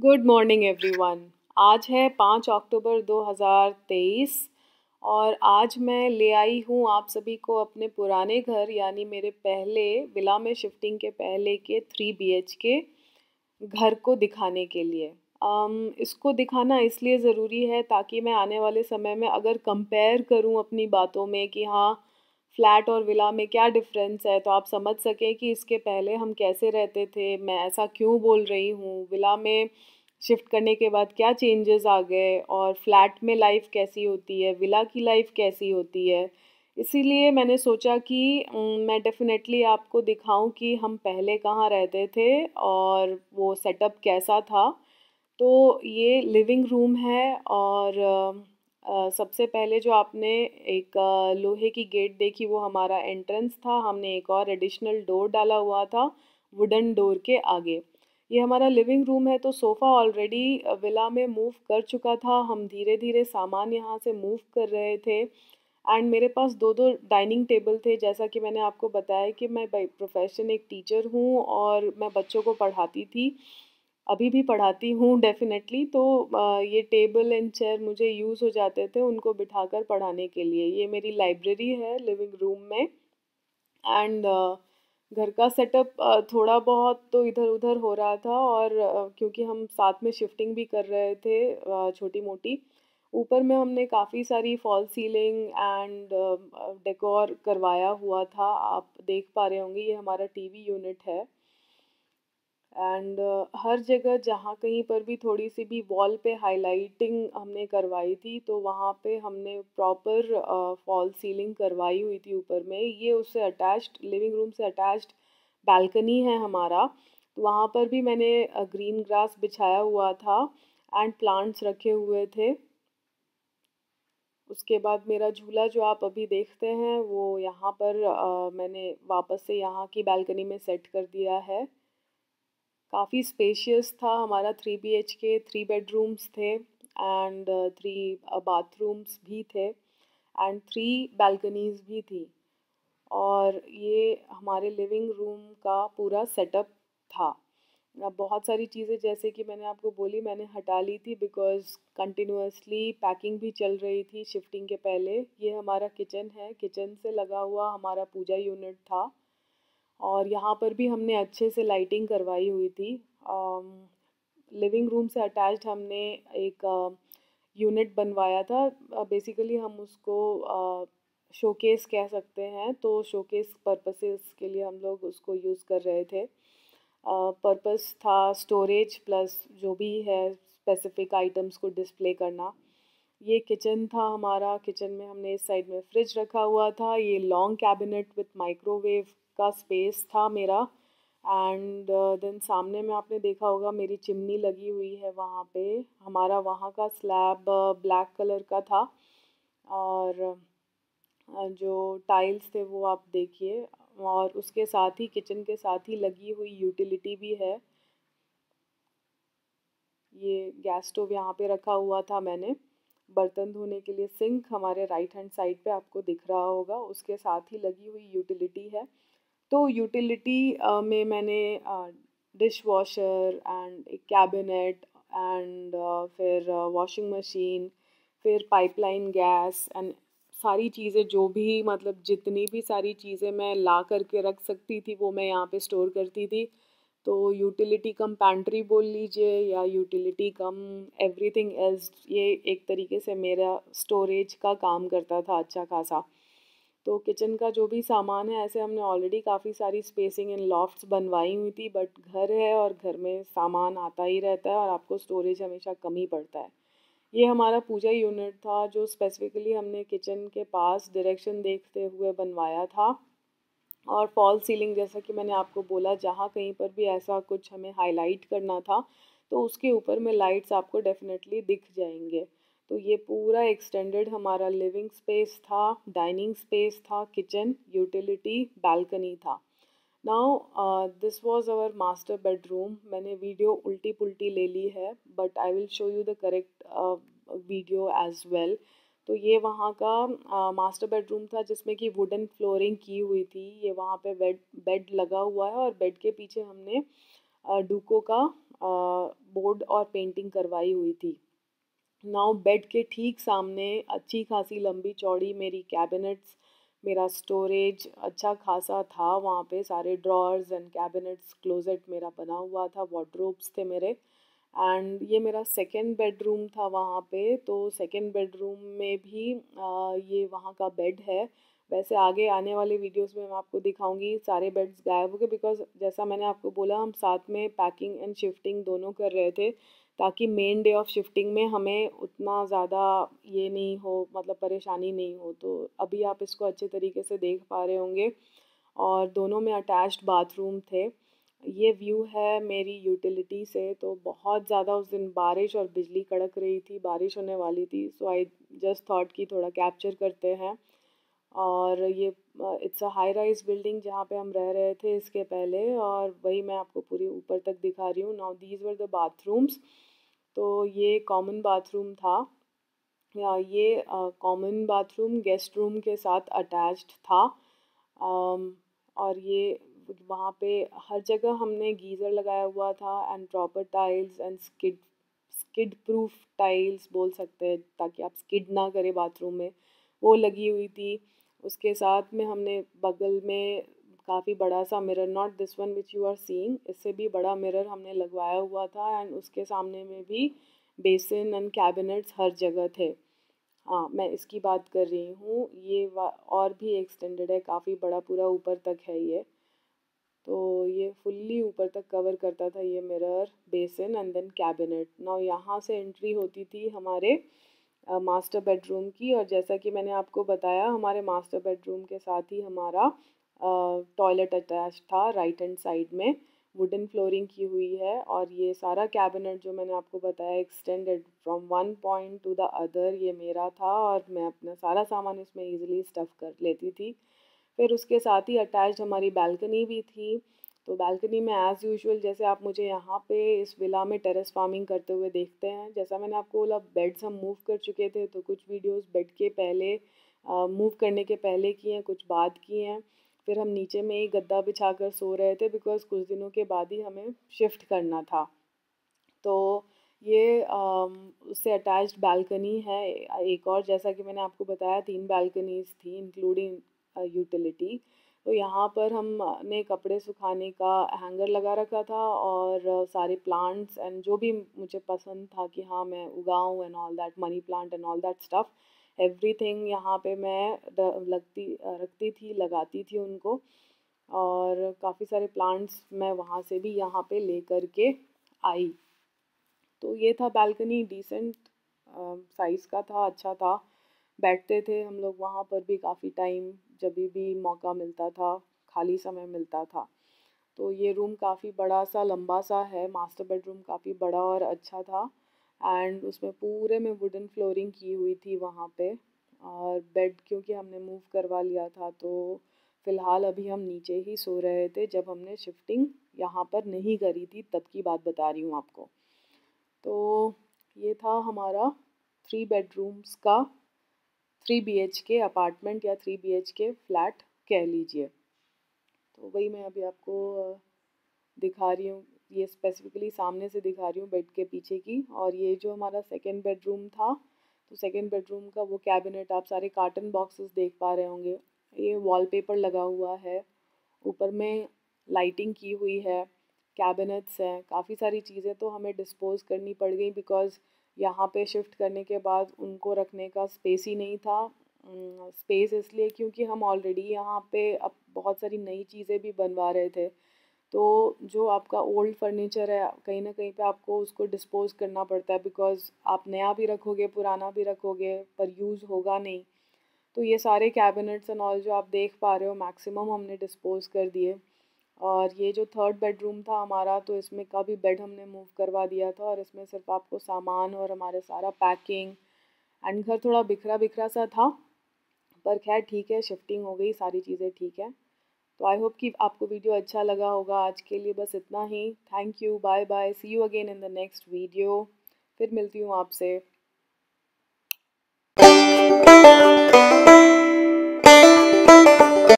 Good morning everyone. आज है 5 अक्टूबर 2023 और आज मैं ले आई हूँ आप सभी को अपने पुराने घर यानी मेरे पहले विला में शिफ्टिंग के पहले के 3 BHK घर को दिखाने के लिए। इसको दिखाना इसलिए ज़रूरी है ताकि मैं आने वाले समय में अगर कंपेयर करूँ अपनी बातों में कि हाँ फ्लैट और विला में क्या डिफरेंस है, तो आप समझ सकें कि इसके पहले हम कैसे रहते थे, मैं ऐसा क्यों बोल रही हूँ, विला में शिफ्ट करने के बाद क्या चेंजेस आ गए और फ्लैट में लाइफ कैसी होती है, विला की लाइफ कैसी होती है। इसीलिए मैंने सोचा कि मैं डेफिनेटली आपको दिखाऊं कि हम पहले कहाँ रहते थे और वो सेटअप कैसा था। तो ये लिविंग रूम है और सबसे पहले जो आपने एक लोहे की गेट देखी वो हमारा एंट्रेंस था। हमने एक और एडिशनल डोर डाला हुआ था वुडन डोर के आगे। ये हमारा लिविंग रूम है। तो सोफ़ा ऑलरेडी विला में मूव कर चुका था, हम धीरे धीरे सामान यहाँ से मूव कर रहे थे। एंड मेरे पास दो दो डाइनिंग टेबल थे। जैसा कि मैंने आपको बताया कि मैं बाई प्रोफेशन एक टीचर हूँ और मैं बच्चों को पढ़ाती थी, अभी भी पढ़ाती हूँ डेफिनेटली। तो ये टेबल एंड चेयर मुझे यूज़ हो जाते थे उनको बिठाकर पढ़ाने के लिए। ये मेरी लाइब्रेरी है लिविंग रूम में। एंड घर का सेटअप थोड़ा बहुत तो इधर उधर हो रहा था और क्योंकि हम साथ में शिफ्टिंग भी कर रहे थे छोटी मोटी, ऊपर में हमने काफ़ी सारी फॉल सीलिंग एंड डेकोर करवाया हुआ था। आप देख पा रहे होंगे ये हमारा टीवी यूनिट है। एंड हर जगह जहाँ कहीं पर भी थोड़ी सी भी वॉल पे हाइलाइटिंग हमने करवाई थी तो वहाँ पे हमने प्रॉपर फॉल सीलिंग करवाई हुई थी ऊपर में। ये उससे अटैच्ड लिविंग रूम से अटैच्ड बालकनी है हमारा। तो वहाँ पर भी मैंने ग्रीन ग्रास बिछाया हुआ था एंड प्लांट्स रखे हुए थे। उसके बाद मेरा झूला जो आप अभी देखते हैं वो यहाँ पर मैंने वापस से यहाँ की बालकनी में सेट कर दिया है। काफ़ी स्पेशियस था हमारा 3 BHK, 3 बेडरूम्स थे एंड 3 बाथरूम्स भी थे एंड 3 बालकनीज भी थी। और ये हमारे लिविंग रूम का पूरा सेटअप था। अब बहुत सारी चीज़ें जैसे कि मैंने आपको बोली मैंने हटा ली थी बिकॉज़ कंटिन्यूअसली पैकिंग भी चल रही थी शिफ्टिंग के पहले। ये हमारा किचन है, किचन से लगा हुआ हमारा पूजा यूनिट था और यहाँ पर भी हमने अच्छे से लाइटिंग करवाई हुई थी। लिविंग रूम से अटैच्ड हमने एक यूनिट बनवाया था। बेसिकली हम उसको शोकेस कह सकते हैं। तो शोकेस पर्पसेस के लिए हम लोग उसको यूज़ कर रहे थे। पर्पस था स्टोरेज प्लस जो भी है स्पेसिफिक आइटम्स को डिस्प्ले करना। ये किचन था हमारा। किचन में हमने इस साइड में फ्रिज रखा हुआ था। ये लॉन्ग कैबिनेट विथ माइक्रोवेव का स्पेस था मेरा। एंड देन सामने में आपने देखा होगा मेरी चिमनी लगी हुई है वहाँ पे। हमारा वहाँ का स्लैब ब्लैक कलर का था और जो टाइल्स थे वो आप देखिए। और उसके साथ ही किचन के साथ ही लगी हुई यूटिलिटी भी है। ये गैस स्टोव यहाँ पे रखा हुआ था मैंने। बर्तन धोने के लिए सिंक हमारे राइट हैंड साइड पे आपको दिख रहा होगा, उसके साथ ही लगी हुई यूटिलिटी है। तो यूटिलिटी में मैंने डिश वॉशर एंड एक कैबिनेट एंड फिर वॉशिंग मशीन, फिर पाइपलाइन गैस एंड सारी चीज़ें जो भी मतलब जितनी भी सारी चीज़ें मैं ला करके रख सकती थी वो मैं यहाँ पे स्टोर करती थी। तो यूटिलिटी कम पैंट्री बोल लीजिए या यूटिलिटी कम एवरीथिंग एल्स, ये एक तरीके से मेरा स्टोरेज का काम करता था अच्छा खासा। तो किचन का जो भी सामान है ऐसे हमने ऑलरेडी काफ़ी सारी स्पेसिंग इन लॉफ्ट्स बनवाई हुई थी, बट घर है और घर में सामान आता ही रहता है और आपको स्टोरेज हमेशा कम ही पड़ता है। ये हमारा पूजा यूनिट था जो स्पेसिफिकली हमने किचन के पास डायरेक्शन देखते हुए बनवाया था। और फॉल सीलिंग जैसा कि मैंने आपको बोला जहाँ कहीं पर भी ऐसा कुछ हमें हाईलाइट करना था तो उसके ऊपर में लाइट्स आपको डेफिनेटली दिख जाएंगे। तो ये पूरा एक्सटेंडेड हमारा लिविंग स्पेस था, डाइनिंग स्पेस था, किचन, यूटिलिटी, बालकनी था। Now this was our master bedroom. मैंने वीडियो उल्टी पुल्टी ले ली है but I will show you the correct video as well. तो ये वहाँ का मास्टर बेडरूम था जिसमें कि वुडन फ्लोरिंग की हुई थी। ये वहाँ पे बेड बेड लगा हुआ है और बेड के पीछे हमने डूको का बोर्ड और पेंटिंग करवाई हुई थी। नाउ बेड के ठीक सामने अच्छी खासी लंबी चौड़ी मेरी कैबिनेट्स, मेरा स्टोरेज अच्छा खासा था वहाँ पे, सारे ड्रॉर्स एंड कैबिनेट्स, क्लोजेट मेरा बना हुआ था, वार्डरोब्स थे मेरे। एंड ये मेरा सेकेंड बेडरूम था वहाँ पे, तो सेकेंड बेडरूम में भी ये वहाँ का बेड है। वैसे आगे आने वाले वीडियोस में मैं आपको दिखाऊंगी, सारे बेड्स गायब हो गए बिकॉज जैसा मैंने आपको बोला हम साथ में पैकिंग एंड शिफ्टिंग दोनों कर रहे थे, ताकि मेन डे ऑफ शिफ्टिंग में हमें उतना ज़्यादा ये नहीं हो, मतलब परेशानी नहीं हो। तो अभी आप इसको अच्छे तरीके से देख पा रहे होंगे, और दोनों में अटैच्ड बाथरूम थे। ये व्यू है मेरी यूटिलिटी से। तो बहुत ज़्यादा उस दिन बारिश और बिजली कड़क रही थी, बारिश होने वाली थी, सो आई जस्ट थॉट कि थोड़ा कैप्चर करते हैं। और ये it's a high rise building जहाँ पे हम रह रहे थे इसके पहले, और वही मैं आपको पूरी ऊपर तक दिखा रही हूँ। Now these were the bathrooms. तो ये कॉमन बाथरूम था, या ये कॉमन बाथरूम गेस्ट रूम के साथ अटैच्ड था। और ये वहाँ पे हर जगह हमने गीज़र लगाया हुआ था, and proper tiles and skid proof tiles बोल सकते हैं, ताकि आप स्किड ना करें बाथरूम में, वो लगी हुई थी। उसके साथ में हमने बगल में काफ़ी बड़ा सा mirror, not this one which you are seeing, इससे भी बड़ा मिरर हमने लगवाया हुआ था, एंड उसके सामने में भी बेसिन एंड कैबिनेट्स हर जगह थे। हाँ, मैं इसकी बात कर रही हूँ। ये और भी एक्सटेंडेड है, काफ़ी बड़ा, पूरा ऊपर तक है ये। तो ये फुल्ली ऊपर तक कवर करता था ये mirror, basin and then cabinet. Now यहाँ से एंट्री होती थी हमारे मास्टर बेडरूम की, और जैसा कि मैंने आपको बताया हमारे मास्टर बेडरूम के साथ ही हमारा टॉयलेट अटैच था राइट हैंड साइड में, वुडन फ्लोरिंग की हुई है। और ये सारा कैबिनेट जो मैंने आपको बताया extended from one point to the other, ये मेरा था, और मैं अपना सारा सामान इसमें ईजिली स्टफ़ कर लेती थी। फिर उसके साथ ही अटैच्ड हमारी बालकनी भी थी। तो बालकनी में एज़ यूजुअल जैसे आप मुझे यहाँ पे इस विला में टेरेस फार्मिंग करते हुए देखते हैं, जैसा मैंने आपको बोला बेड्स हम मूव कर चुके थे, तो कुछ वीडियोस बेड के पहले मूव करने के पहले की हैं, कुछ बाद की हैं। फिर हम नीचे में ही गद्दा बिछा कर सो रहे थे बिकॉज़ कुछ दिनों के बाद ही हमें शिफ्ट करना था। तो ये उससे अटैच्ड बालकनी है एक और, जैसा कि मैंने आपको बताया 3 बालकनीज़ थी इंक्लूडिंग यूटिलिटी। तो यहाँ पर हमने कपड़े सुखाने का हैंगर लगा रखा था, और सारे प्लांट्स एंड जो भी मुझे पसंद था कि हाँ मैं उगाऊँ and all that, money plant and all that stuff, everything यहाँ पे मैं रखती थी, लगाती थी उनको। और काफ़ी सारे प्लांट्स मैं वहाँ से भी यहाँ पे ले कर के आई। तो ये था बालकनी, डिसेंट साइज़ का था, अच्छा था। बैठते थे हम लोग वहाँ पर भी काफ़ी टाइम, जब भी मौका मिलता था, खाली समय मिलता था। तो ये रूम काफ़ी बड़ा सा, लंबा सा है, मास्टर बेडरूम काफ़ी बड़ा और अच्छा था। एंड उसमें पूरे में वुडन फ्लोरिंग की हुई थी वहाँ पे। और बेड क्योंकि हमने मूव करवा लिया था, तो फ़िलहाल अभी हम नीचे ही सो रहे थे, जब हमने शिफ्टिंग यहाँ पर नहीं करी थी तब की बात बता रही हूँ आपको। तो ये था हमारा 3 बेडरूम्स का 3 BHK अपार्टमेंट, या 3 BHK फ्लैट कह लीजिए। तो वही मैं अभी आपको दिखा रही हूँ, ये स्पेसिफिकली सामने से दिखा रही हूँ बेड के पीछे की। और ये जो हमारा सेकंड बेडरूम था, तो सेकंड बेडरूम का वो कैबिनेट, आप सारे कार्टन बॉक्सेस देख पा रहे होंगे। ये वॉलपेपर लगा हुआ है, ऊपर में लाइटिंग की हुई है, कैबिनेट्स हैं, काफ़ी सारी चीज़ें तो हमें डिस्पोज़ करनी पड़ गई बिकॉज़ यहाँ पे शिफ्ट करने के बाद उनको रखने का स्पेस ही नहीं था। स्पेस इसलिए क्योंकि हम ऑलरेडी यहाँ पे अब बहुत सारी नई चीज़ें भी बनवा रहे थे, तो जो आपका ओल्ड फर्नीचर है कहीं ना कहीं पे आपको उसको डिस्पोज़ करना पड़ता है, बिकॉज़ आप नया भी रखोगे पुराना भी रखोगे पर यूज़ होगा नहीं। तो ये सारे कैबिनेट्स एंड ऑल जो आप देख पा रहे हो मैक्सिमम हमने डिस्पोज़ कर दिए। और ये जो थर्ड बेडरूम था हमारा, तो इसमें का भी बेड हमने मूव करवा दिया था, और इसमें सिर्फ आपको सामान और हमारे सारा पैकिंग, एंड घर थोड़ा बिखरा बिखरा सा था, पर खैर ठीक है, शिफ्टिंग हो गई, सारी चीज़ें ठीक है। तो आई होप कि आपको वीडियो अच्छा लगा होगा। आज के लिए बस इतना ही। Thank you, bye bye, see you again in the next video. फिर मिलती हूँ आपसे।